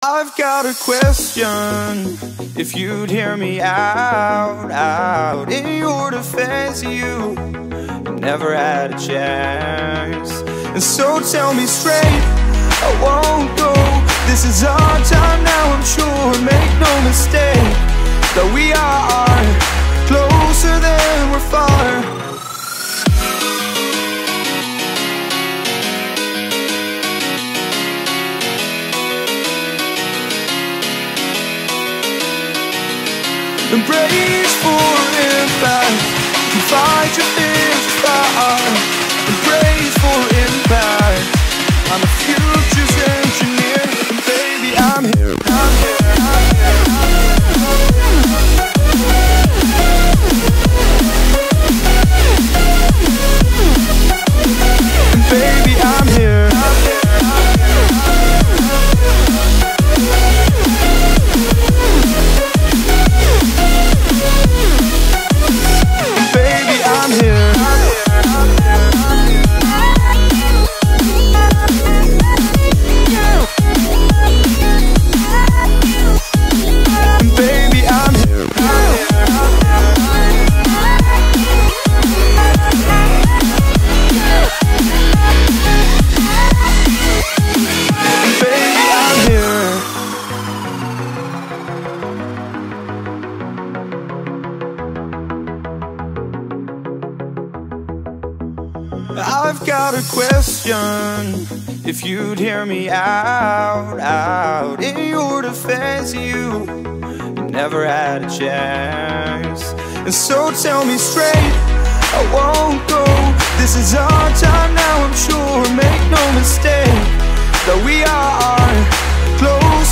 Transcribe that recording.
I've got a question, if you'd hear me out. In your defense, you never had a chance. And so tell me straight, I won't go. This is our time now, I'm sure, make no mistake, that we are closer than we're far. Embrace for impact, and fight your fears fire. Embrace for impact, I'm a future's engineer. And baby, I'm here, I'm here, I'm here, and baby, I'm here, I'm here. I've got a question, if you'd hear me out. In your defense, you never had a chance. And so tell me straight, I won't go. This is our time now, I'm sure, make no mistake, that we are close